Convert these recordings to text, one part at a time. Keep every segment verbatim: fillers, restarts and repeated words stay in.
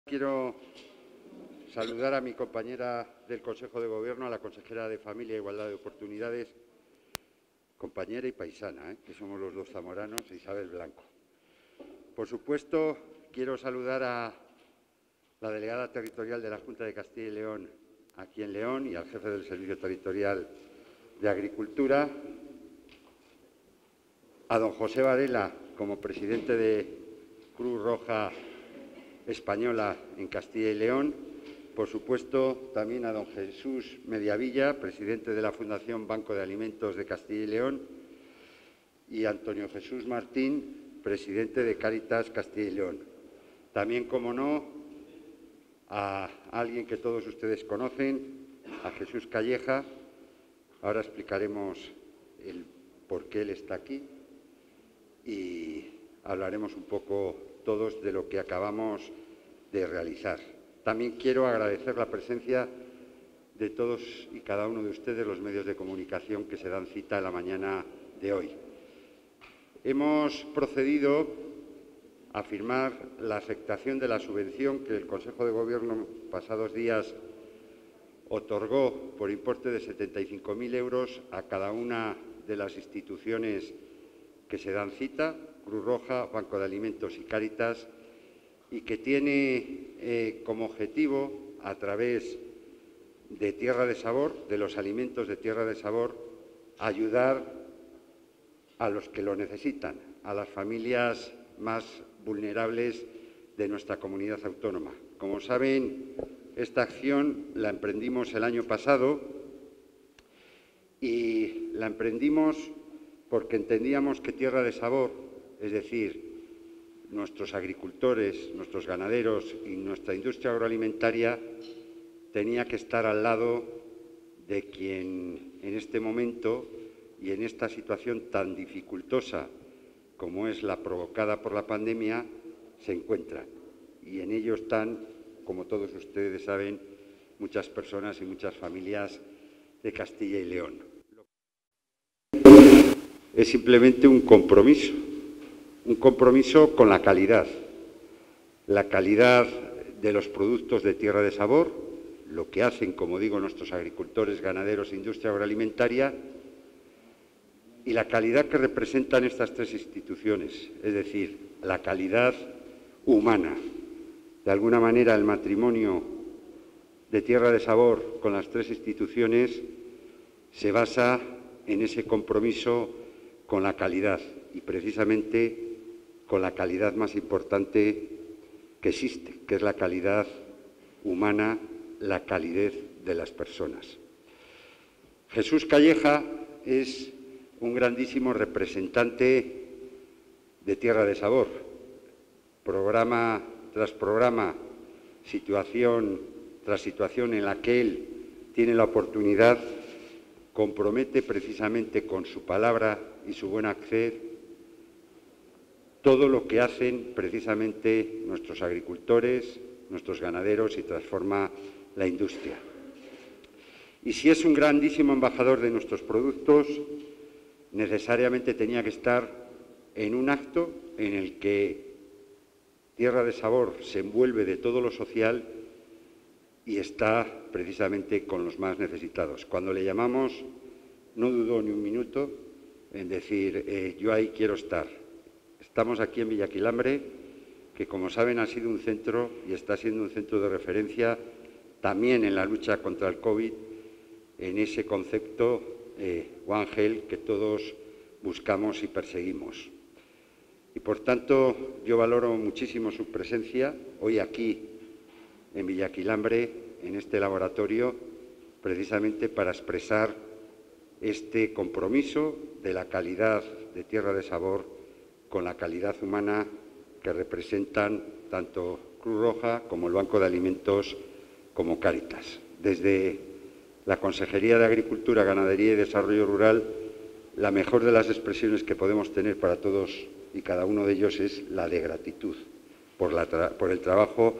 Quiero saludar a mi compañera del Consejo de Gobierno, a la consejera de Familia e Igualdad de Oportunidades, compañera y paisana, ¿eh? que somos los dos zamoranos, Isabel Blanco. Por supuesto, quiero saludar a la delegada territorial de la Junta de Castilla y León aquí en León y al jefe del Servicio Territorial de Agricultura, a don José Varela como presidente de Cruz Roja Española en Castilla y León, por supuesto también a don Jesús Mediavilla, presidente de la Fundación Banco de Alimentos de Castilla y León, y Antonio Jesús Martín, presidente de Cáritas Castilla y León. También, como no, a alguien que todos ustedes conocen, a Jesús Calleja. Ahora explicaremos el por qué él está aquí y hablaremos un poco todos de lo que acabamos de realizar. También quiero agradecer la presencia de todos y cada uno de ustedes, los medios de comunicación que se dan cita en la mañana de hoy. Hemos procedido a firmar la aceptación de la subvención que el Consejo de Gobierno pasados días otorgó por importe de setenta y cinco mil euros a cada una de las instituciones que se dan cita, Cruz Roja, Banco de Alimentos y Cáritas, y que tiene eh, como objetivo, a través de Tierra de Sabor, de los alimentos de Tierra de Sabor, ayudar a los que lo necesitan, a las familias más vulnerables de nuestra comunidad autónoma. Como saben, esta acción la emprendimos el año pasado y la emprendimos porque entendíamos que Tierra de Sabor, es decir, nuestros agricultores, nuestros ganaderos y nuestra industria agroalimentaria, tenía que estar al lado de quien en este momento y en esta situación tan dificultosa como es la provocada por la pandemia, se encuentran. Y en ello están, como todos ustedes saben, muchas personas y muchas familias de Castilla y León. Es simplemente un compromiso, un compromiso con la calidad, la calidad de los productos de Tierra de Sabor, lo que hacen, como digo, nuestros agricultores, ganaderos e industria agroalimentaria, y la calidad que representan estas tres instituciones, es decir, la calidad humana. De alguna manera, el matrimonio de Tierra de Sabor con las tres instituciones se basa en ese compromiso con la calidad y precisamente con la calidad más importante que existe, que es la calidad humana, la calidez de las personas. Jesús Calleja es un grandísimo representante de Tierra de Sabor. Programa tras programa, situación tras situación en la que él tiene la oportunidad, compromete precisamente con su palabra y su buen hacer todo lo que hacen precisamente nuestros agricultores, nuestros ganaderos y transforma la industria. Y si es un grandísimo embajador de nuestros productos, necesariamente tenía que estar en un acto en el que Tierra de Sabor se envuelve de todo lo social y está precisamente con los más necesitados. Cuando le llamamos, no dudó ni un minuto en decir, eh, yo ahí quiero estar. Estamos aquí en Villaquilambre, que como saben ha sido un centro y está siendo un centro de referencia también en la lucha contra el COVID, en ese concepto eh, One Health que todos buscamos y perseguimos. Y por tanto yo valoro muchísimo su presencia hoy aquí en Villaquilambre, en este laboratorio, precisamente para expresar este compromiso de la calidad de Tierra de Sabor con la calidad humana que representan tanto Cruz Roja como el Banco de Alimentos como Cáritas. Desde la Consejería de Agricultura, Ganadería y Desarrollo Rural, la mejor de las expresiones que podemos tener para todos y cada uno de ellos es la de gratitud por, la tra- por el trabajo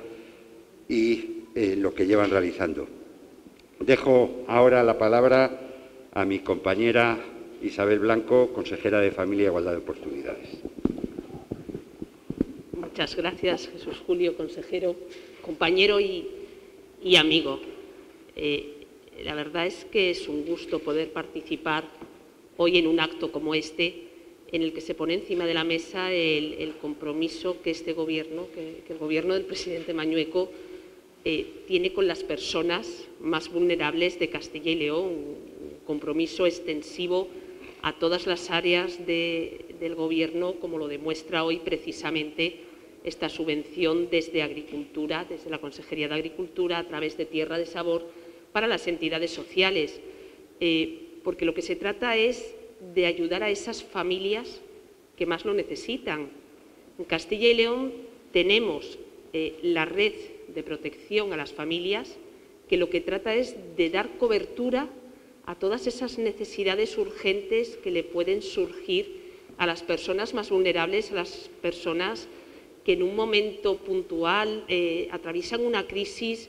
y eh, lo que llevan realizando. Dejo ahora la palabra a mi compañera Isabel Blanco, consejera de Familia e Igualdad de Oportunidades. Muchas gracias, Jesús Julio, consejero. compañero y, y amigo. Eh, la verdad es que es un gusto poder participar hoy en un acto como este, en el que se pone encima de la mesa el, el compromiso que este Gobierno, que, que el Gobierno del presidente Mañueco eh, tiene con las personas más vulnerables de Castilla y León, un compromiso extensivo a todas las áreas de, del Gobierno, como lo demuestra hoy precisamente esta subvención desde Agricultura, desde la Consejería de Agricultura, a través de Tierra de Sabor, para las entidades sociales. Eh, porque lo que se trata es de ayudar a esas familias que más lo necesitan. En Castilla y León tenemos eh, la red de protección a las familias, que lo que trata es de dar cobertura a todas esas necesidades urgentes que le pueden surgir a las personas más vulnerables, a las personas que en un momento puntual eh, atraviesan una crisis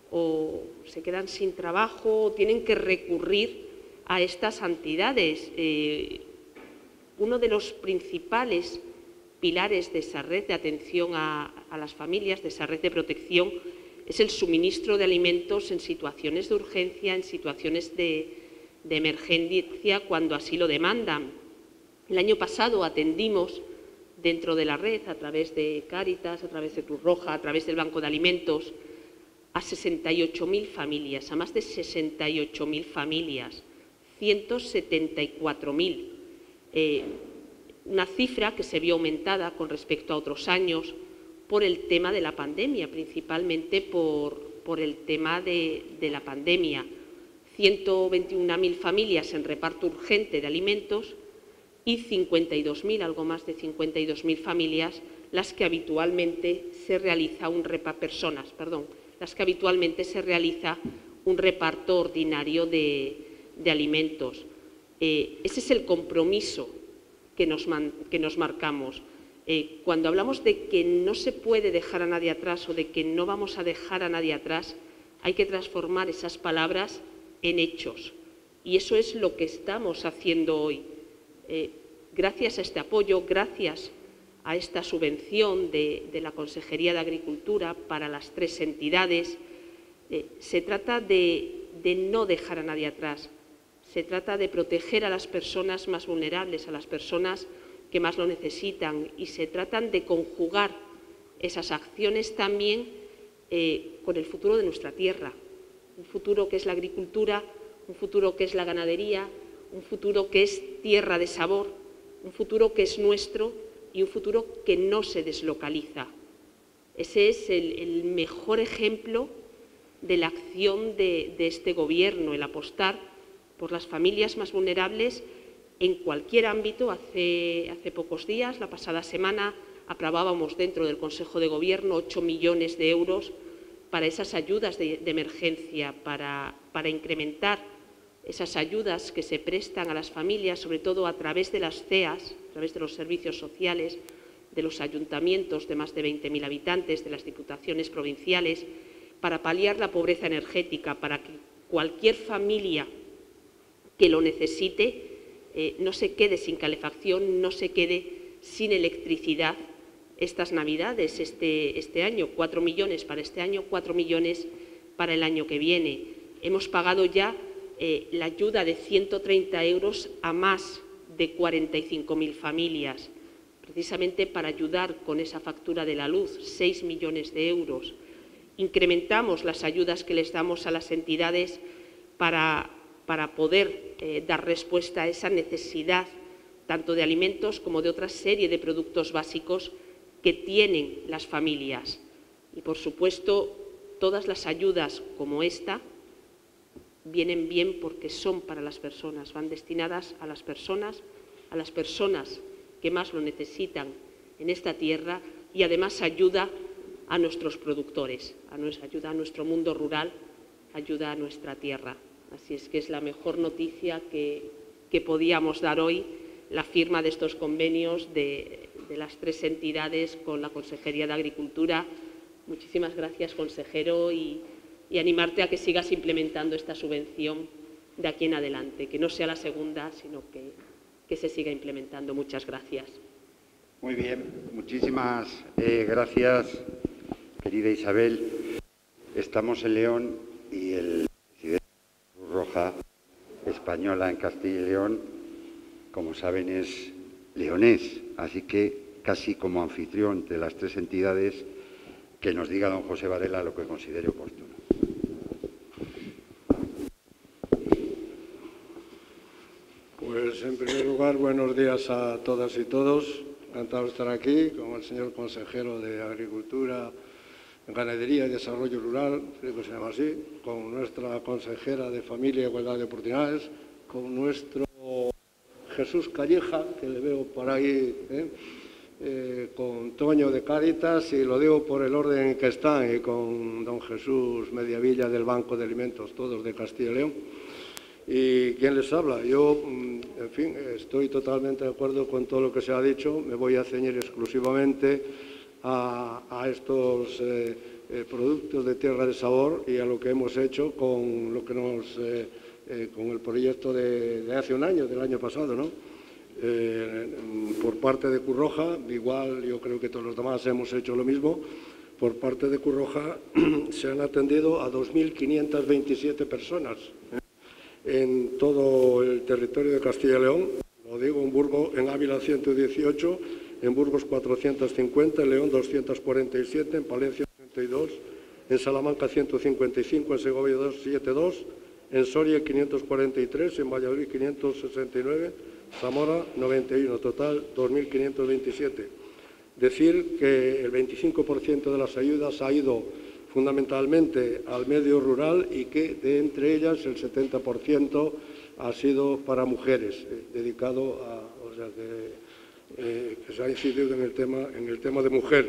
o se quedan sin trabajo o tienen que recurrir a estas entidades. Eh, uno de los principales pilares de esa red de atención a, a las familias, de esa red de protección, es el suministro de alimentos en situaciones de urgencia, en situaciones de, de emergencia, cuando así lo demandan. El año pasado atendimos dentro de la red, a través de Cáritas, a través de Cruz Roja, a través del Banco de Alimentos, a sesenta y ocho mil familias, a más de sesenta y ocho mil familias, ciento setenta y cuatro mil. Eh, una cifra que se vio aumentada con respecto a otros años por el tema de la pandemia, principalmente por, por el tema de, de la pandemia. ciento veintiuna mil familias en reparto urgente de alimentos y cincuenta y dos mil, algo más de cincuenta y dos mil familias, las que habitualmente se realiza un reparto, personas, perdón, las que habitualmente se realiza un reparto ordinario de, de alimentos. Eh, ese es el compromiso que nos, man, que nos marcamos. Eh, cuando hablamos de que no se puede dejar a nadie atrás o de que no vamos a dejar a nadie atrás, hay que transformar esas palabras en hechos. Y eso es lo que estamos haciendo hoy. Eh, gracias a este apoyo, gracias a esta subvención de, de la Consejería de Agricultura para las tres entidades, eh, se trata de, de no dejar a nadie atrás. Se trata de proteger a las personas más vulnerables, a las personas que más lo necesitan, y se tratan de conjugar esas acciones también eh, con el futuro de nuestra tierra, un futuro que es la agricultura, un futuro que es la ganadería, un futuro que es tierra de sabor, un futuro que es nuestro y un futuro que no se deslocaliza. Ese es el, el mejor ejemplo de la acción de, de este Gobierno, el apostar por las familias más vulnerables en cualquier ámbito. Hace, hace pocos días, la pasada semana, aprobábamos dentro del Consejo de Gobierno ocho millones de euros para esas ayudas de, de emergencia, para, para incrementar esas ayudas que se prestan a las familias, sobre todo a través de las C E As, a través de los servicios sociales, de los ayuntamientos de más de veinte mil habitantes, de las diputaciones provinciales, para paliar la pobreza energética, para que cualquier familia que lo necesite eh, no se quede sin calefacción, no se quede sin electricidad estas Navidades, este, este año. Cuatro millones para este año, cuatro millones para el año que viene. Hemos pagado ya eh, la ayuda de ciento treinta euros a más de cuarenta y cinco mil familias, precisamente para ayudar con esa factura de la luz, seis millones de euros. Incrementamos las ayudas que les damos a las entidades para, para poder eh, dar respuesta a esa necesidad tanto de alimentos como de otra serie de productos básicos que tienen las familias. Y, por supuesto, todas las ayudas como esta vienen bien porque son para las personas, van destinadas a las personas, a las personas que más lo necesitan en esta tierra, y además ayuda a nuestros productores, a nuestra, ayuda a nuestro mundo rural, ayuda a nuestra tierra. Así es que es la mejor noticia que, que podíamos dar hoy, la firma de estos convenios de, de las tres entidades con la Consejería de Agricultura. Muchísimas gracias, consejero, y, y animarte a que sigas implementando esta subvención de aquí en adelante, que no sea la segunda, sino que, que se siga implementando. Muchas gracias. Muy bien, muchísimas eh, gracias, querida Isabel. Estamos en León y el presidente de Cruz Roja Española en Castilla y León, como saben, es leonés, así que casi como anfitrión de las tres entidades, que nos diga don José Varela lo que considere oportuno. Pues en primer lugar, buenos días a todas y todos. Encantado de estar aquí con el señor consejero de Agricultura, Ganadería y Desarrollo Rural, creo que se llama así, con nuestra consejera de Familia e Igualdad de Oportunidades, con nuestro Jesús Calleja, que le veo por ahí, ¿eh? Eh, con Toño de Cáritas, y lo digo por el orden en que están, y con don Jesús Mediavilla del Banco de Alimentos, todos de Castilla y León. ¿Y quién les habla? Yo, en fin, estoy totalmente de acuerdo con todo lo que se ha dicho. Me voy a ceñir exclusivamente a, a estos eh, eh, productos de tierra de sabor y a lo que hemos hecho con lo que nos, eh, eh, con el proyecto de, de hace un año, del año pasado, ¿no? Eh, por parte de Cruz Roja, igual yo creo que todos los demás hemos hecho lo mismo. Por parte de Cruz Roja se han atendido a dos mil quinientas veintisiete personas, ¿eh? En todo el territorio de Castilla y León. Lo digo, en Burgos, en Ávila ciento dieciocho, en Burgos cuatrocientos cincuenta, en León doscientos cuarenta y siete, en Palencia treinta y dos, en Salamanca ciento cincuenta y cinco, en Segovia doscientos setenta y dos, en Soria quinientos cuarenta y tres, en Valladolid quinientos sesenta y nueve, Zamora noventa y uno, total dos mil quinientos veintisiete. Decir que el veinticinco por ciento de las ayudas ha ido fundamentalmente al medio rural y que de entre ellas el setenta por ciento ha sido para mujeres, eh, dedicado a, o sea, que, eh, que se ha incidido en el tema, en el tema de mujer.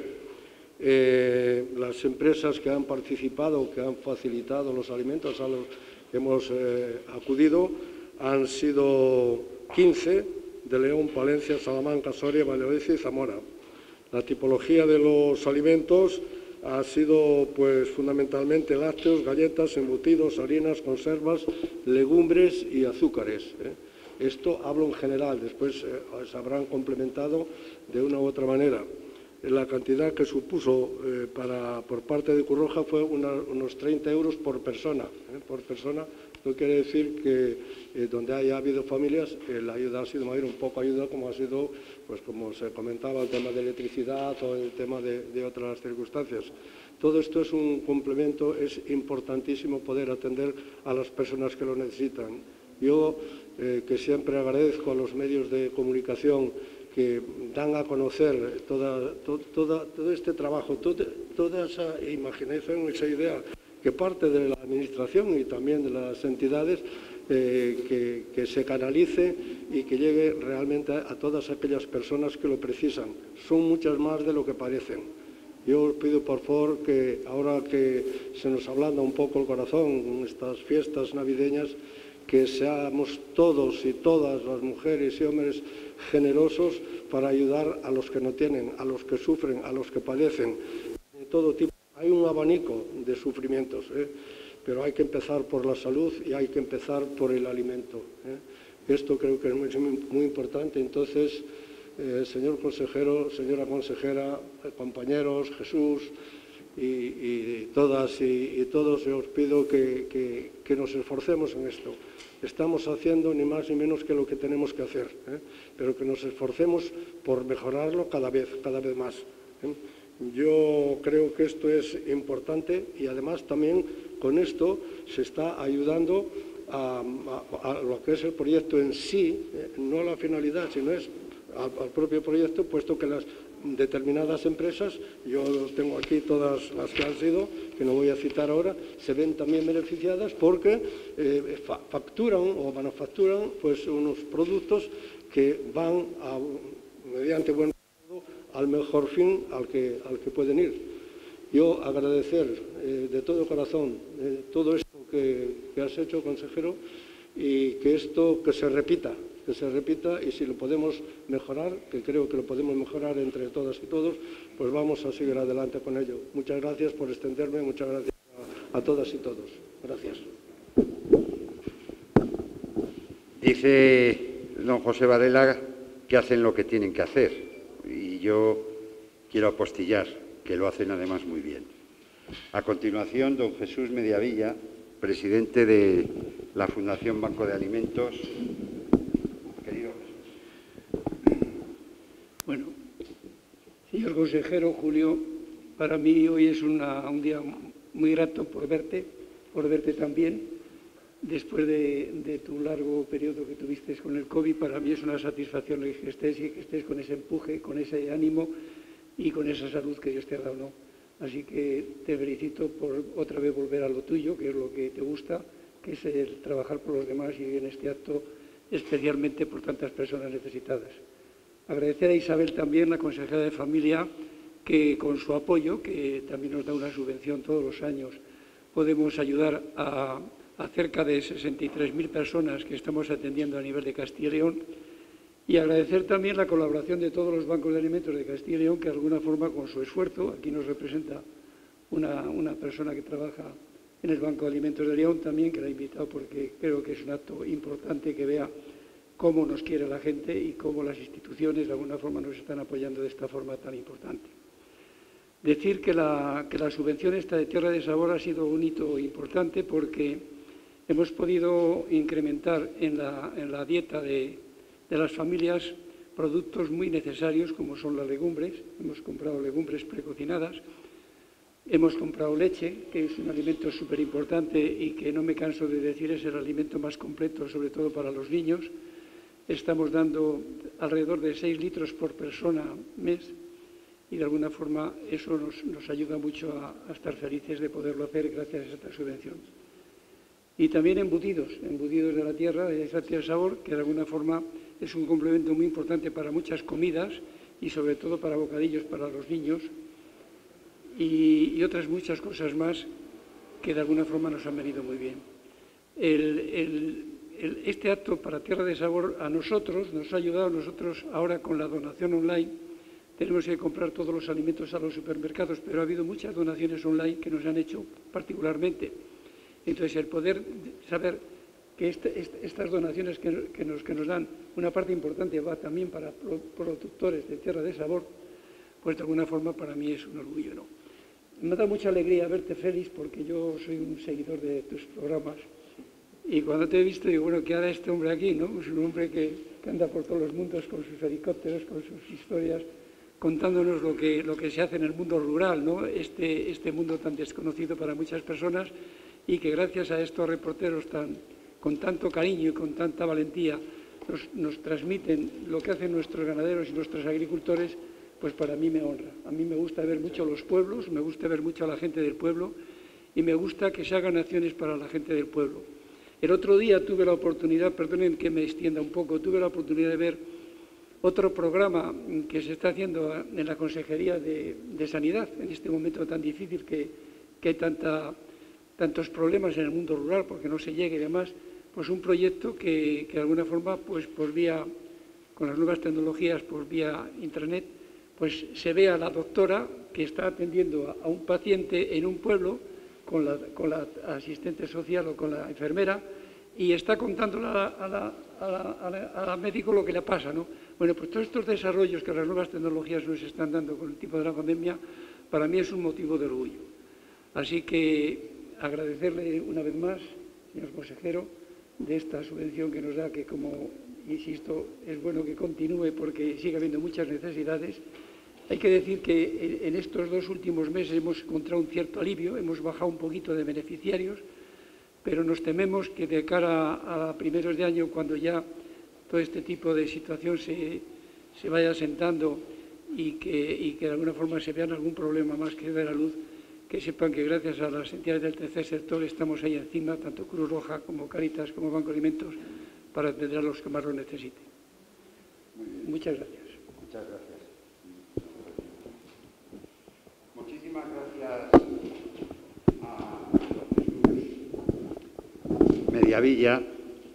Eh, las empresas que han participado, que han facilitado los alimentos a los que hemos eh, acudido, han sido quince, de León, Palencia, Salamanca, Soria, Valladolid y Zamora. La tipología de los alimentos ha sido, pues, fundamentalmente lácteos, galletas, embutidos, harinas, conservas, legumbres y azúcares, ¿eh? Esto hablo en general, después eh, se habrán complementado de una u otra manera. La cantidad que supuso eh, para, por parte de Cruz Roja fue una, unos treinta euros por persona, ¿eh? por persona. No quiere decir que eh, donde haya habido familias eh, la ayuda ha sido mayor, un poco ayuda como ha sido, pues como se comentaba, el tema de electricidad o el tema de, de otras circunstancias. Todo esto es un complemento, es importantísimo poder atender a las personas que lo necesitan. Yo, eh, que siempre agradezco a los medios de comunicación que dan a conocer toda, to, toda, todo este trabajo, todo, toda esa imaginación, esa idea que parte de la Administración y también de las entidades, eh, que, que se canalice y que llegue realmente a, a todas aquellas personas que lo precisan. Son muchas más de lo que parecen. Yo os pido, por favor, que ahora que se nos ablanda un poco el corazón en estas fiestas navideñas, que seamos todos y todas las mujeres y hombres generosos para ayudar a los que no tienen, a los que sufren, a los que padecen, de todo tipo. Hay un abanico de sufrimientos, ¿eh? Pero hay que empezar por la salud y hay que empezar por el alimento, ¿eh? Esto creo que es muy, muy importante. Entonces, eh, señor consejero, señora consejera, compañeros, Jesús y, y todas y, y todos, yo os pido que, que, que nos esforcemos en esto. Estamos haciendo ni más ni menos que lo que tenemos que hacer, ¿eh? Pero que nos esforcemos por mejorarlo cada vez, cada vez más, ¿eh? Yo creo que esto es importante y además también con esto se está ayudando a, a, a lo que es el proyecto en sí, eh, no a la finalidad, sino es al, al propio proyecto, puesto que las determinadas empresas, yo tengo aquí todas las que han sido, que no voy a citar ahora, se ven también beneficiadas porque eh, fa facturan o manufacturan pues unos productos que van a, mediante buen al mejor fin al que, al que pueden ir. Yo agradecer eh, de todo corazón eh, todo esto que, que has hecho, consejero, y que esto que se repita, que se repita y si lo podemos mejorar, que creo que lo podemos mejorar entre todas y todos, pues vamos a seguir adelante con ello. Muchas gracias por extenderme, muchas gracias a, a todas y todos. Gracias. Dice don José Varela que hacen lo que tienen que hacer. Y yo quiero apostillar que lo hacen además muy bien. A continuación, don Jesús Mediavilla, presidente de la Fundación Banco de Alimentos. Querido Jesús. Bueno, señor consejero Julio, para mí hoy es una, un día muy grato por verte, por verte también. Después de, de tu largo periodo que tuviste con el COVID, para mí es una satisfacción que estés y que estés con ese empuje, con ese ánimo y con esa salud que Dios te ha dado, ¿no? Así que te felicito por otra vez volver a lo tuyo, que es lo que te gusta, que es el trabajar por los demás y en este acto especialmente por tantas personas necesitadas. Agradecer a Isabel también, la consejera de Familia, que con su apoyo, que también nos da una subvención todos los años, podemos ayudar a, a cerca de sesenta y tres mil personas que estamos atendiendo a nivel de Castilla y León. Y agradecer también la colaboración de todos los bancos de alimentos de Castilla y León, que de alguna forma con su esfuerzo, aquí nos representa una, una persona que trabaja en el Banco de Alimentos de León también, que la he invitado porque creo que es un acto importante que vea cómo nos quiere la gente y cómo las instituciones de alguna forma nos están apoyando de esta forma tan importante. Decir que la, que la subvención esta de Tierra de Sabor ha sido un hito importante porque hemos podido incrementar en la, en la dieta de de las familias productos muy necesarios como son las legumbres. Hemos comprado legumbres precocinadas, hemos comprado leche, que es un alimento súper importante y que no me canso de decir es el alimento más completo, sobre todo para los niños. Estamos dando alrededor de seis litros por persona mes y de alguna forma eso nos, nos ayuda mucho a, a estar felices de poderlo hacer gracias a esta subvención. Y también embutidos, embutidos de la tierra, de esa tierra de sabor, que de alguna forma es un complemento muy importante para muchas comidas y sobre todo para bocadillos para los niños y, y otras muchas cosas más que de alguna forma nos han venido muy bien. El, el, el, este acto para Tierra de Sabor a nosotros nos ha ayudado, nosotros ahora con la donación online tenemos que comprar todos los alimentos a los supermercados, pero ha habido muchas donaciones online que nos han hecho particularmente. Entonces, el poder saber que este, este, estas donaciones que, que, nos, que nos dan, una parte importante va también para pro, productores de Tierra de Sabor, pues de alguna forma para mí es un orgullo, ¿no? Me da mucha alegría verte, Félix, porque yo soy un seguidor de tus programas y cuando te he visto digo, bueno, ¿qué hará este hombre aquí, no? Es un hombre que, que anda por todos los mundos con sus helicópteros, con sus historias, contándonos lo que, lo que se hace en el mundo rural, ¿no? Este, este mundo tan desconocido para muchas personas y que gracias a estos reporteros tan, con tanto cariño y con tanta valentía nos, nos transmiten lo que hacen nuestros ganaderos y nuestros agricultores, pues para mí me honra. A mí me gusta ver mucho los pueblos, me gusta ver mucho a la gente del pueblo y me gusta que se hagan acciones para la gente del pueblo. El otro día tuve la oportunidad, perdonen que me extienda un poco, tuve la oportunidad de ver otro programa que se está haciendo en la Consejería de, de Sanidad, en este momento tan difícil que, que hay tanta... tantos problemas en el mundo rural porque no se llega y demás, pues un proyecto que, que de alguna forma, pues por vía, con las nuevas tecnologías, por vía internet, pues se ve a la doctora que está atendiendo a, a un paciente en un pueblo con la, con la asistente social o con la enfermera y está contándole a la, a la, a la, a la, a la médico lo que le pasa, ¿no? Bueno, pues todos estos desarrollos que las nuevas tecnologías nos están dando con el tipo de la pandemia, para mí es un motivo de orgullo. Así que agradecerle una vez más, señor consejero, de esta subvención que nos da, que como insisto, es bueno que continúe porque sigue habiendo muchas necesidades. Hay que decir que en estos dos últimos meses hemos encontrado un cierto alivio, hemos bajado un poquito de beneficiarios, pero nos tememos que de cara a primeros de año, cuando ya todo este tipo de situación se, se vaya asentando y que, y que de alguna forma se vean algún problema más que de la luz, que sepan que gracias a las entidades del tercer sector estamos ahí encima, tanto Cruz Roja como Cáritas como Banco de Alimentos, para atender a los que más lo necesiten. Muchas gracias. Muchas gracias. Muchísimas gracias a Jesús Mediavilla.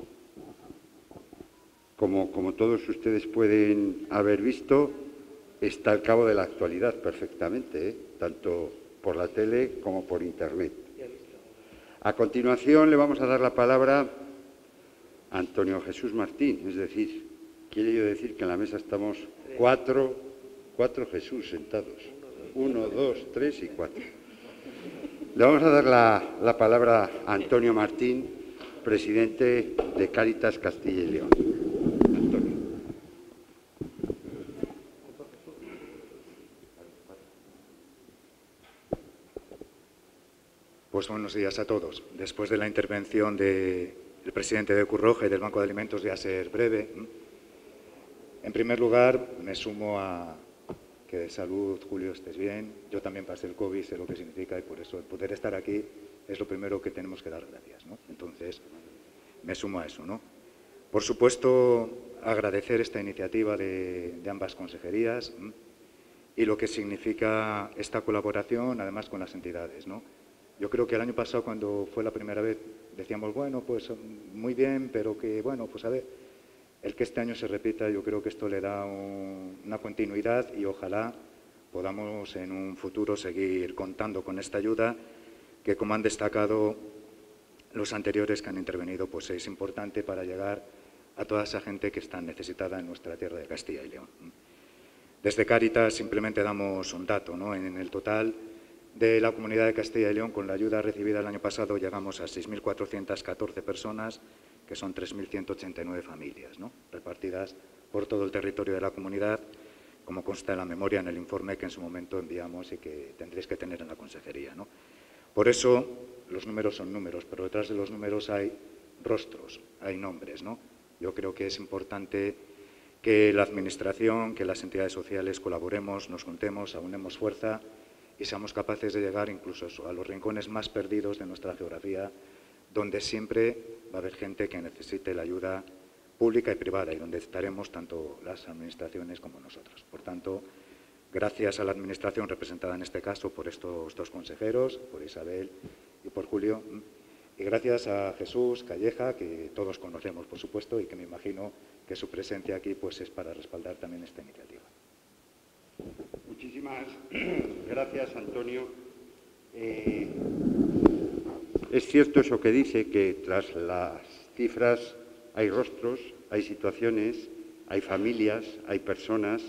Como, como todos ustedes pueden haber visto, está al cabo de la actualidad perfectamente, ¿eh? Tanto por la tele como por internet. A continuación le vamos a dar la palabra a Antonio Jesús Martín, es decir, quiere yo decir que en la mesa estamos cuatro, cuatro Jesús sentados, uno, dos, tres y cuatro. Le vamos a dar la, la palabra a Antonio Martín, presidente de Cáritas Castilla y León. Antonio. Pues buenos días a todos. Después de la intervención del presidente de Cruz Roja y del Banco de Alimentos, voy a ser breve. En primer lugar, me sumo a que de salud, Julio, estés bien. Yo también pasé el COVID, sé lo que significa y por eso el poder estar aquí es lo primero que tenemos que dar gracias, ¿no? Entonces, me sumo a eso, ¿no? Por supuesto, agradecer esta iniciativa de, de ambas consejerías ¿m? y lo que significa esta colaboración, además, con las entidades, ¿no? Yo creo que el año pasado, cuando fue la primera vez, decíamos, bueno, pues muy bien, pero que, bueno, pues a ver, el que este año se repita, yo creo que esto le da un, una continuidad y ojalá podamos en un futuro seguir contando con esta ayuda que, como han destacado los anteriores que han intervenido, pues es importante para llegar a toda esa gente que está necesitada en nuestra tierra de Castilla y León. Desde Cáritas simplemente damos un dato, ¿no? En el total de la Comunidad de Castilla y León, con la ayuda recibida el año pasado, llegamos a seis mil cuatrocientas catorce personas, que son tres mil ciento ochenta y nueve familias, ¿no? Repartidas por todo el territorio de la comunidad, como consta en la memoria en el informe que en su momento enviamos y que tendréis que tener en la consejería, ¿no? Por eso, los números son números, pero detrás de los números hay rostros, hay nombres, ¿no? Yo creo que es importante que la Administración, que las entidades sociales colaboremos, nos juntemos, aunemos fuerza y seamos capaces de llegar incluso a los rincones más perdidos de nuestra geografía, donde siempre va a haber gente que necesite la ayuda pública y privada y donde estaremos tanto las administraciones como nosotros. Por tanto, gracias a la Administración representada en este caso por estos dos consejeros, por Isabel y por Julio, y gracias a Jesús Calleja, que todos conocemos, por supuesto, y que me imagino que su presencia aquí pues, es para respaldar también esta iniciativa. Muchísimas gracias, Antonio. Eh, es cierto eso que dice, que tras las cifras hay rostros, hay situaciones, hay familias, hay personas,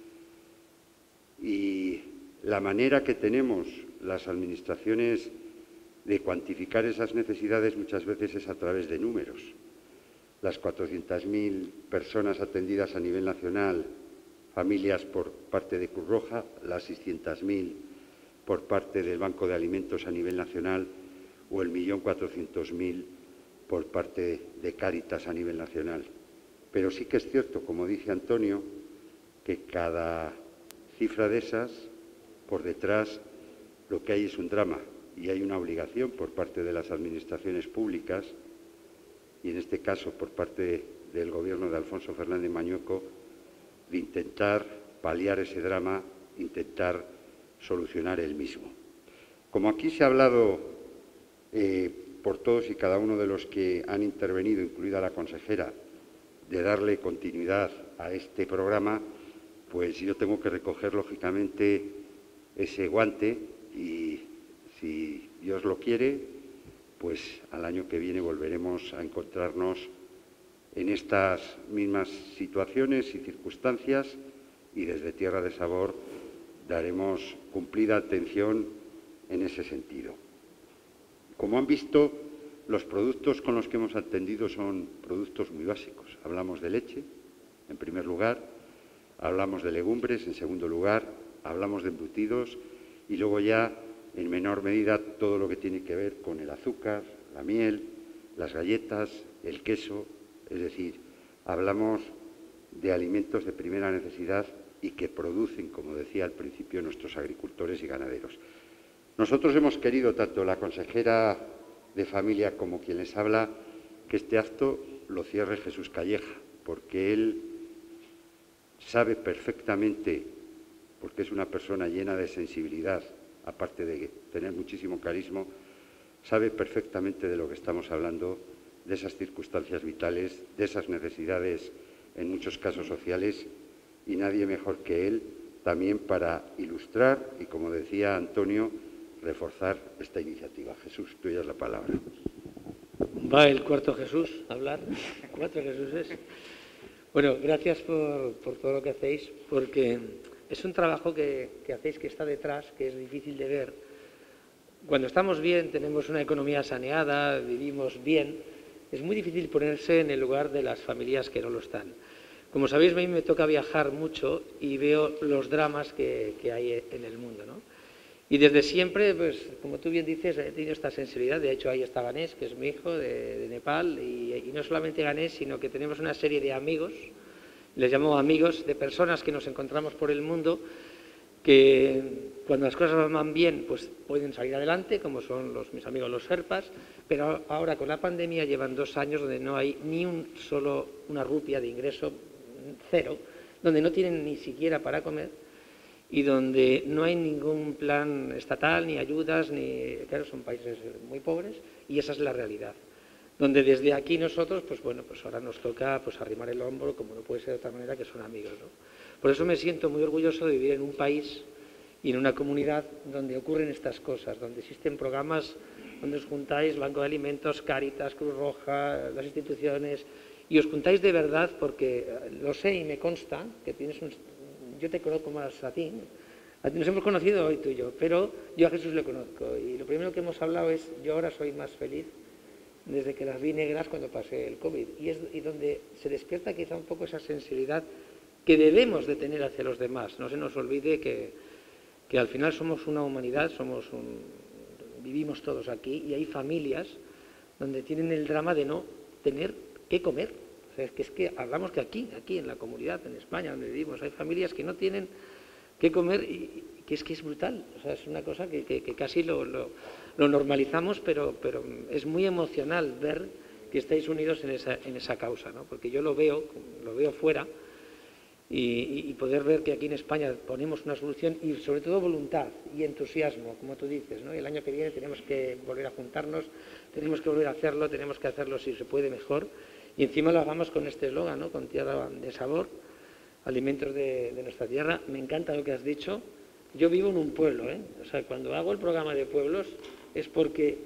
y la manera que tenemos las administraciones de cuantificar esas necesidades muchas veces es a través de números. Las cuatrocientas mil personas atendidas a nivel nacional, familias por parte de Cruz Roja, las seiscientas mil por parte del Banco de Alimentos a nivel nacional o el millón cuatrocientos mil por parte de Cáritas a nivel nacional. Pero sí que es cierto, como dice Antonio, que cada cifra de esas, por detrás, lo que hay es un drama y hay una obligación por parte de las administraciones públicas y, en este caso, por parte del Gobierno de Alfonso Fernández Mañueco, de intentar paliar ese drama, intentar solucionar el mismo. Como aquí se ha hablado eh, por todos y cada uno de los que han intervenido, incluida la consejera, de darle continuidad a este programa, pues yo tengo que recoger, lógicamente, ese guante y, si Dios lo quiere, pues al año que viene volveremos a encontrarnos en estas mismas situaciones y circunstancias y desde Tierra de Sabor daremos cumplida atención en ese sentido. Como han visto, los productos con los que hemos atendido son productos muy básicos. Hablamos de leche, en primer lugar, hablamos de legumbres, en segundo lugar, hablamos de embutidos y luego ya, en menor medida, todo lo que tiene que ver con el azúcar, la miel, las galletas, el queso. Es decir, hablamos de alimentos de primera necesidad y que producen, como decía al principio, nuestros agricultores y ganaderos. Nosotros hemos querido, tanto la consejera de Familia como quien les habla, que este acto lo cierre Jesús Calleja, porque él sabe perfectamente, porque es una persona llena de sensibilidad, aparte de tener muchísimo carisma, sabe perfectamente de lo que estamos hablando, de esas circunstancias vitales, de esas necesidades, en muchos casos sociales, y nadie mejor que él también para ilustrar y, como decía Antonio, reforzar esta iniciativa. Jesús, tuya es la palabra. Va el cuarto Jesús a hablar. Cuatro Jesuses. Bueno, gracias por, por todo lo que hacéis, porque es un trabajo que, que hacéis que está detrás, que es difícil de ver. cuando estamos bien, tenemos una economía saneada, vivimos bien, es muy difícil ponerse en el lugar de las familias que no lo están. Como sabéis, a mí me toca viajar mucho y veo los dramas que, que hay en el mundo, ¿no? Y desde siempre, pues, como tú bien dices, he tenido esta sensibilidad. De hecho, ahí está Ganesh, que es mi hijo, de, de Nepal, y, y no solamente Ganesh, sino que tenemos una serie de amigos, les llamo amigos, de personas que nos encontramos por el mundo, que cuando las cosas van bien, pues pueden salir adelante, como son los, mis amigos los Sherpas, pero ahora con la pandemia llevan dos años donde no hay ni un solo, una rupia de ingreso, cero, donde no tienen ni siquiera para comer, y donde no hay ningún plan estatal, ni ayudas, ni, claro, son países muy pobres, y esa es la realidad. Donde desde aquí nosotros, pues bueno, pues ahora nos toca pues arrimar el hombro, como no puede ser de otra manera, que son amigos, ¿no? Por eso me siento muy orgulloso de vivir en un país y en una comunidad donde ocurren estas cosas, donde existen programas donde os juntáis, Banco de Alimentos, Cáritas, Cruz Roja, las instituciones, y os juntáis de verdad porque lo sé y me consta que tienes un... Yo te conozco más a ti, nos hemos conocido hoy tú y yo, pero yo a Jesús le conozco y lo primero que hemos hablado es yo ahora soy más feliz desde que las vi negras cuando pasé el COVID, y es y donde se despierta quizá un poco esa sensibilidad que debemos de tener hacia los demás. No se nos olvide que, que al final somos una humanidad, somos un, vivimos todos aquí y hay familias donde tienen el drama de no tener qué comer. O sea, es que, es que hablamos que aquí, aquí en la comunidad, en España, donde vivimos, hay familias que no tienen qué comer y que es que es brutal. O sea, es una cosa que, que, que casi lo, lo, lo normalizamos, pero, pero es muy emocional ver que estáis unidos en esa, en esa causa, ¿no? Porque yo lo veo, lo veo fuera, y, y poder ver que aquí en España ponemos una solución y sobre todo voluntad y entusiasmo, como tú dices, ¿no? El año que viene tenemos que volver a juntarnos, tenemos que volver a hacerlo, tenemos que hacerlo si se puede mejor, y encima lo hagamos con este eslogan, ¿no? Con tierra de sabor, alimentos de, de nuestra tierra. Me encanta lo que has dicho. Yo vivo en un pueblo, ¿eh? O sea, cuando hago el programa de pueblos es porque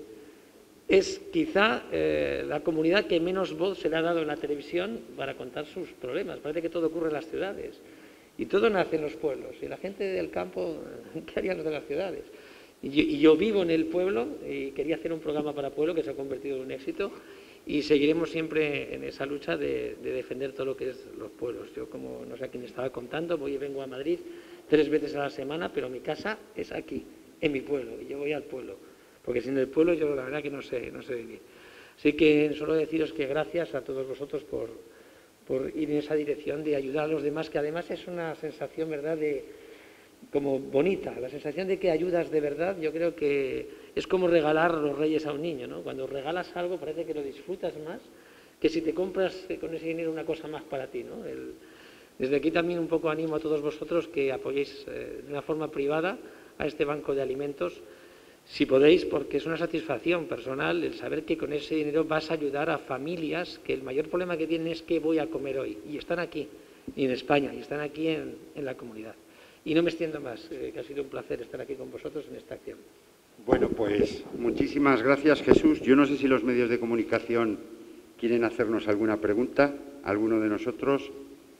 es quizá eh, la comunidad que menos voz se le ha dado en la televisión para contar sus problemas. Parece que todo ocurre en las ciudades y todo nace en los pueblos. Y la gente del campo, ¿qué harían los de las ciudades? Y yo, y yo vivo en el pueblo y quería hacer un programa para pueblo que se ha convertido en un éxito, y seguiremos siempre en esa lucha de, de defender todo lo que es los pueblos. Yo, como no sé a quién estaba contando, voy y vengo a Madrid tres veces a la semana, pero mi casa es aquí, en mi pueblo, y yo voy al pueblo. Porque sin el pueblo yo la verdad que no sé, no sé vivir. Así que solo deciros que gracias a todos vosotros por, por ir en esa dirección de ayudar a los demás, que además es una sensación, ¿verdad?, de, como bonita, la sensación de que ayudas de verdad. Yo creo que es como regalar los reyes a un niño, ¿no? Cuando regalas algo parece que lo disfrutas más que si te compras con ese dinero una cosa más para ti, ¿no? El, desde aquí también un poco animo a todos vosotros que apoyéis eh, de una forma privada a este banco de alimentos, si podéis, porque es una satisfacción personal el saber que con ese dinero vas a ayudar a familias que el mayor problema que tienen es qué voy a comer hoy. Y están aquí, y en España, y están aquí en, en la comunidad. Y no me extiendo más, eh, que ha sido un placer estar aquí con vosotros en esta acción. Bueno, pues muchísimas gracias, Jesús. Yo no sé si los medios de comunicación quieren hacernos alguna pregunta, alguno de nosotros.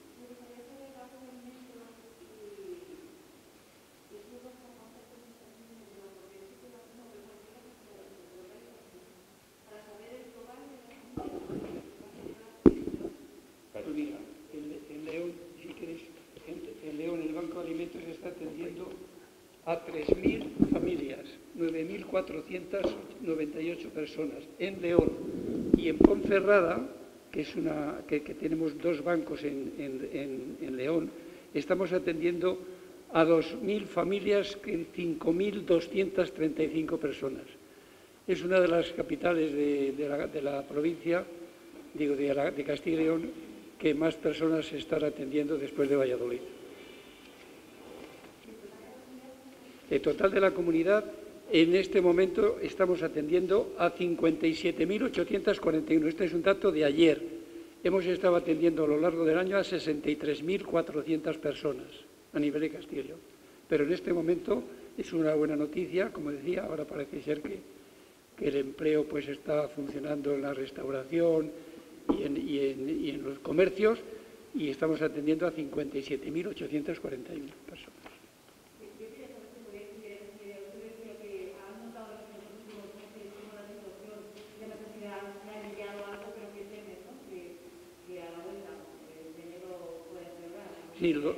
A tres mil familias, nueve mil cuatrocientas noventa y ocho personas en León, y en Ponferrada, que, es una, que, que tenemos dos bancos en, en, en, en León, estamos atendiendo a dos mil familias, cinco mil doscientas treinta y cinco personas. Es una de las capitales de, de, la, de la provincia, digo, de, la, de Castilla y León, que más personas se están atendiendo después de Valladolid. El total de la comunidad, en este momento estamos atendiendo a cincuenta y siete mil ochocientos cuarenta y uno. Este es un dato de ayer. Hemos estado atendiendo a lo largo del año a sesenta y tres mil cuatrocientas personas a nivel de Castilla y León. Pero en este momento es una buena noticia, como decía, ahora parece ser que, que el empleo pues está funcionando en la restauración y en, y en, y en los comercios, y estamos atendiendo a cincuenta y siete mil ochocientos cuarenta y uno personas. Sí, lo,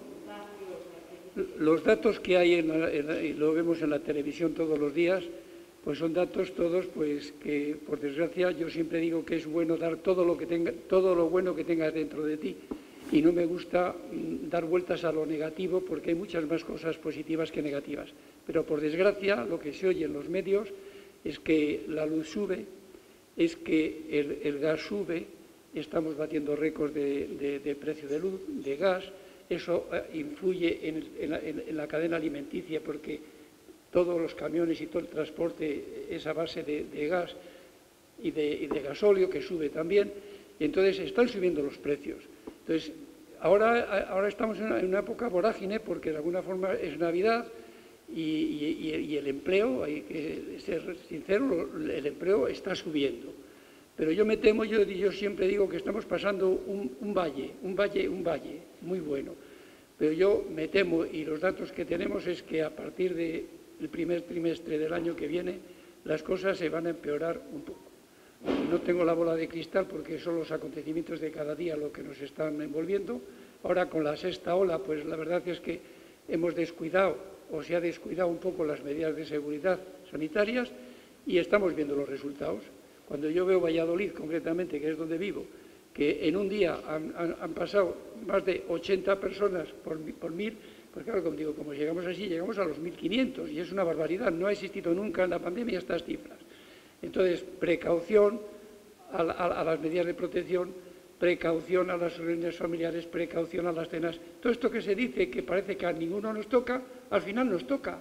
los datos que hay, en la, en la, y lo vemos en la televisión todos los días, pues son datos todos pues que, por desgracia, yo siempre digo que es bueno dar todo lo, que tenga, todo lo bueno que tengas dentro de ti. Y no me gusta mm, dar vueltas a lo negativo porque hay muchas más cosas positivas que negativas. Pero, por desgracia, lo que se oye en los medios es que la luz sube, es que el, el gas sube, estamos batiendo récords de, de, de precio de luz, de gas. Eso eh, influye en, el, en, la, en la cadena alimenticia porque todos los camiones y todo el transporte es a base de, de gas y de, y de gasóleo, que sube también, y entonces están subiendo los precios. Entonces, ahora, ahora estamos en una, en una época vorágine porque de alguna forma es Navidad y, y, y el empleo, hay que ser sincero, el empleo está subiendo. Pero yo me temo, yo, yo siempre digo que estamos pasando un, un valle, un valle, un valle muy bueno. Pero yo me temo, y los datos que tenemos es que a partir del primer trimestre del año que viene, las cosas se van a empeorar un poco. No tengo la bola de cristal porque son los acontecimientos de cada día lo que nos están envolviendo. Ahora con la sexta ola, pues la verdad es que hemos descuidado o se ha descuidado un poco las medidas de seguridad sanitarias y estamos viendo los resultados. Cuando yo veo Valladolid, concretamente, que es donde vivo, que en un día han, han, han pasado más de ochenta personas por, por mil, pues claro, como digo, como llegamos así, llegamos a los mil quinientos y es una barbaridad. No ha existido nunca en la pandemia estas cifras. Entonces, precaución a, a, a las medidas de protección, precaución a las reuniones familiares, precaución a las cenas. Todo esto que se dice que parece que a ninguno nos toca, al final nos toca.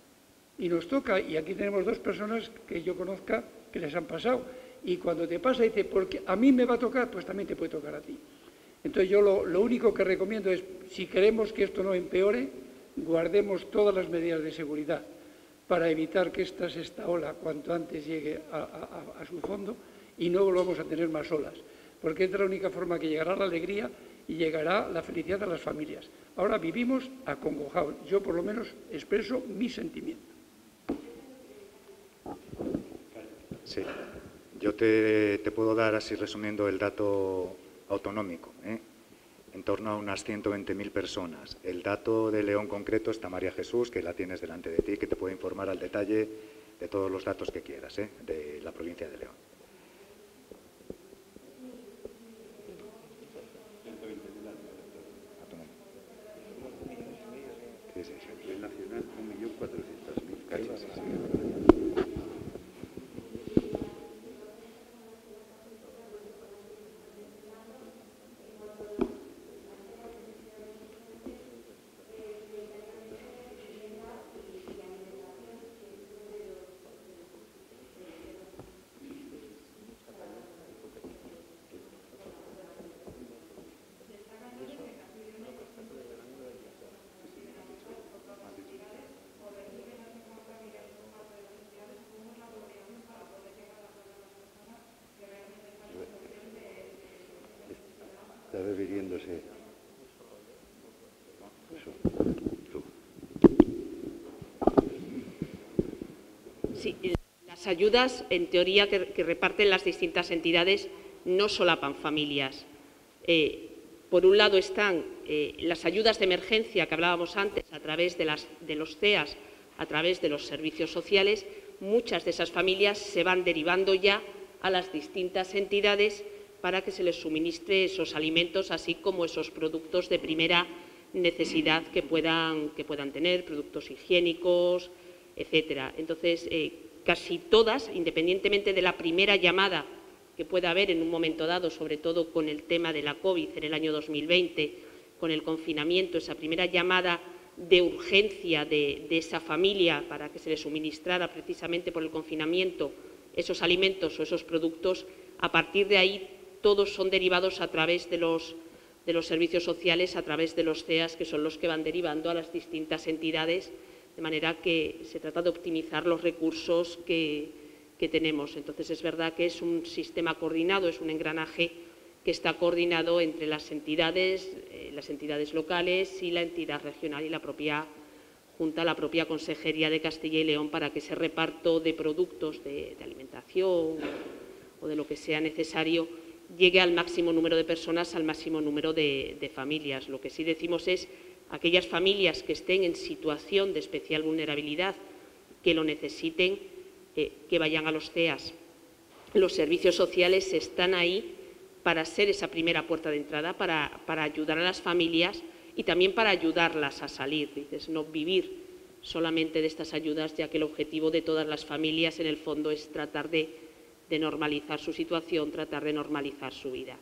Y nos toca, y aquí tenemos dos personas que yo conozca que les han pasado. Y cuando te pasa, dice, porque a mí me va a tocar, pues también te puede tocar a ti. Entonces yo lo, lo único que recomiendo es, si queremos que esto no empeore, guardemos todas las medidas de seguridad para evitar que esta sexta ola cuanto antes llegue a, a, a su fondo y no volvamos a tener más olas. Porque es de la única forma que llegará la alegría y llegará la felicidad a las familias. Ahora vivimos acongojados. Yo por lo menos expreso mi sentimiento. Sí, yo te, te puedo dar, así resumiendo, el dato autonómico, ¿eh? En torno a unas ciento veinte mil personas. El dato de León concreto está María Jesús, que la tienes delante de ti, que te puede informar al detalle de todos los datos que quieras, ¿eh? De la provincia de León. Sí, sí, sí. El nacional, un millón cuatrocientos mil. Está refiriéndose. Eso. Tú. Sí, las ayudas, en teoría, que, que reparten las distintas entidades no solapan familias. Eh, por un lado están eh, las ayudas de emergencia que hablábamos antes a través de, las, de los C E A S, a través de los servicios sociales. Muchas de esas familias se van derivando ya a las distintas entidades para que se les suministre esos alimentos, así como esos productos de primera necesidad que puedan, que puedan tener, productos higiénicos, etcétera. Entonces, eh, casi todas, independientemente de la primera llamada que pueda haber en un momento dado, sobre todo con el tema de la COVID en el año dos mil veinte, con el confinamiento, esa primera llamada de urgencia de, de esa familia para que se les suministrara precisamente por el confinamiento esos alimentos o esos productos, a partir de ahí todos son derivados a través de los, de los servicios sociales, a través de los C E A S, que son los que van derivando a las distintas entidades, de manera que se trata de optimizar los recursos que, que tenemos. Entonces, es verdad que es un sistema coordinado, es un engranaje que está coordinado entre las entidades, eh, las entidades locales y la entidad regional y la propia Junta, la propia Consejería de Castilla y León, para que ese reparto de productos de, de alimentación o de lo que sea necesario llegue al máximo número de personas, al máximo número de, de familias. Lo que sí decimos es aquellas familias que estén en situación de especial vulnerabilidad, que lo necesiten, eh, que vayan a los C E A S. Los servicios sociales están ahí para ser esa primera puerta de entrada, para, para ayudar a las familias y también para ayudarlas a salir. Dices, no vivir solamente de estas ayudas, ya que el objetivo de todas las familias en el fondo es tratar de, de normalizar su situación, tratar de normalizar su vida.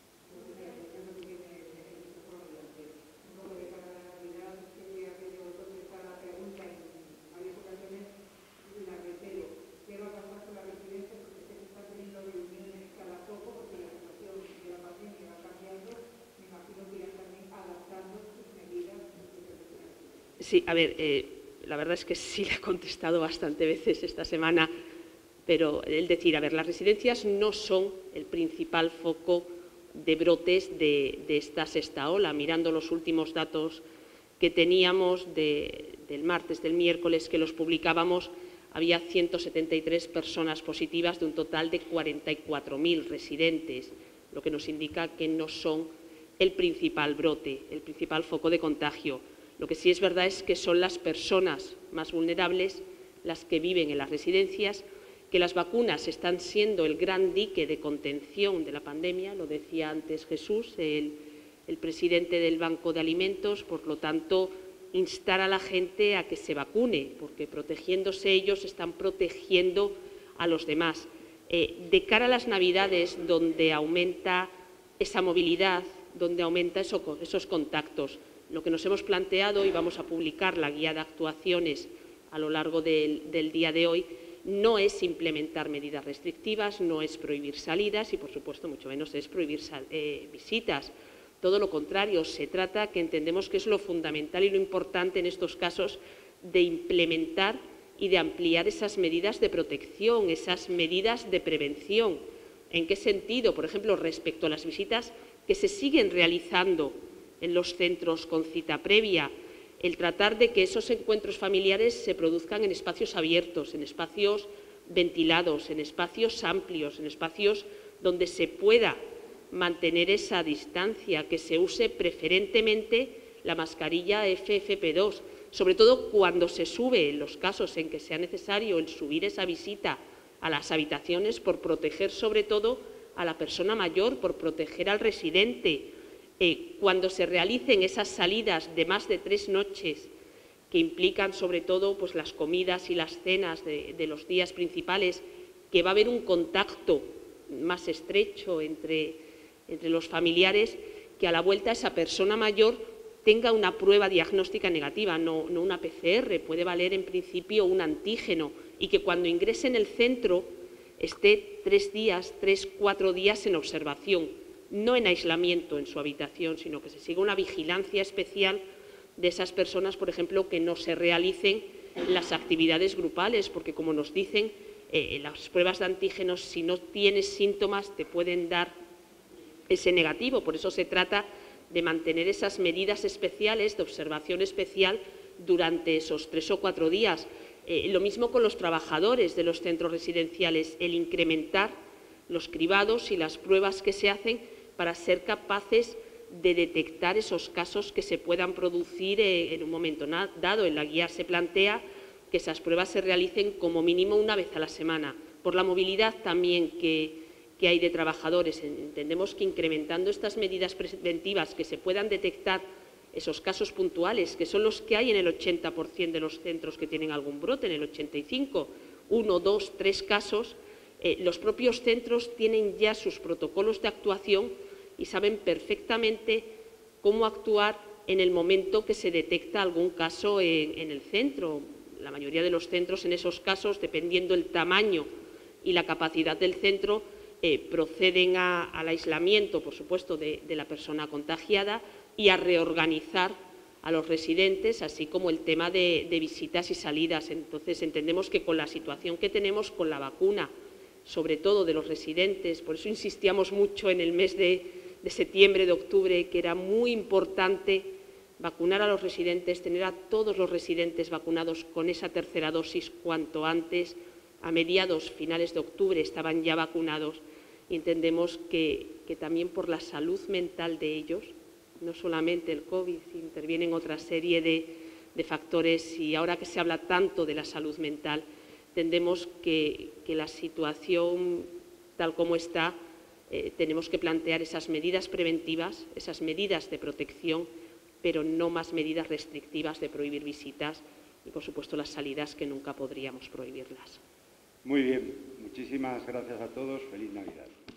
Sí, a ver, eh, la verdad es que sí le he contestado bastante veces esta semana, pero el decir, a ver, las residencias no son el principal foco de brotes de, de esta sexta ola. Mirando los últimos datos que teníamos de, del martes, del miércoles, que los publicábamos, había ciento setenta y tres personas positivas de un total de cuarenta y cuatro mil residentes, lo que nos indica que no son el principal brote, el principal foco de contagio. Lo que sí es verdad es que son las personas más vulnerables las que viven en las residencias, que las vacunas están siendo el gran dique de contención de la pandemia, lo decía antes Jesús, el, el presidente del Banco de Alimentos, por lo tanto, instar a la gente a que se vacune, porque protegiéndose ellos están protegiendo a los demás. Eh, de cara a las Navidades, donde aumenta esa movilidad, donde aumenta eso, esos contactos, lo que nos hemos planteado, y vamos a publicar la guía de actuaciones a lo largo del, del día de hoy, no es implementar medidas restrictivas, no es prohibir salidas y, por supuesto, mucho menos es prohibir eh, visitas. Todo lo contrario, se trata, que entendemos que es lo fundamental y lo importante en estos casos, de implementar y de ampliar esas medidas de protección, esas medidas de prevención. ¿En qué sentido? Por ejemplo, respecto a las visitas que se siguen realizando en los centros con cita previa, el tratar de que esos encuentros familiares se produzcan en espacios abiertos, en espacios ventilados, en espacios amplios, en espacios donde se pueda mantener esa distancia, que se use preferentemente la mascarilla F F P dos, sobre todo cuando se sube, en los casos en que sea necesario el subir esa visita a las habitaciones, por proteger sobre todo a la persona mayor, por proteger al residente. Eh, cuando se realicen esas salidas de más de tres noches, que implican sobre todo pues, las comidas y las cenas de, de los días principales, que va a haber un contacto más estrecho entre, entre los familiares, que a la vuelta esa persona mayor tenga una prueba diagnóstica negativa, no, no una P C R, puede valer en principio un antígeno, y que cuando ingrese en el centro esté tres días, tres, cuatro días en observación, no en aislamiento en su habitación, sino que se siga una vigilancia especial de esas personas, por ejemplo, que no se realicen las actividades grupales, porque, como nos dicen, eh, las pruebas de antígenos, si no tienes síntomas, te pueden dar ese negativo. Por eso se trata de mantener esas medidas especiales, de observación especial, durante esos tres o cuatro días. Eh, lo mismo con los trabajadores de los centros residenciales, el incrementar los cribados y las pruebas que se hacen para ser capaces de detectar esos casos que se puedan producir en un momento dado. En la guía se plantea que esas pruebas se realicen como mínimo una vez a la semana. Por la movilidad también que, que hay de trabajadores, entendemos que incrementando estas medidas preventivas, que se puedan detectar esos casos puntuales, que son los que hay en el ochenta por cien de los centros que tienen algún brote, en el ochenta y cinco por ciento, uno, dos, tres casos, eh, los propios centros tienen ya sus protocolos de actuación y saben perfectamente cómo actuar en el momento que se detecta algún caso en, en el centro. La mayoría de los centros, en esos casos, dependiendo el tamaño y la capacidad del centro, eh, proceden a, al aislamiento, por supuesto, de, de la persona contagiada y a reorganizar a los residentes, así como el tema de, de visitas y salidas. Entonces, entendemos que con la situación que tenemos, con la vacuna, sobre todo de los residentes, por eso insistíamos mucho en el mes de de septiembre, de octubre, que era muy importante vacunar a los residentes, tener a todos los residentes vacunados con esa tercera dosis cuanto antes. A mediados, finales de octubre, estaban ya vacunados. y entendemos que, que también por la salud mental de ellos, no solamente el COVID, intervienen otra serie de, de factores, y ahora que se habla tanto de la salud mental, entendemos que, que la situación tal como está, eh, tenemos que plantear esas medidas preventivas, esas medidas de protección, pero no más medidas restrictivas de prohibir visitas y, por supuesto, las salidas, que nunca podríamos prohibirlas. Muy bien, muchísimas gracias a todos. Feliz Navidad.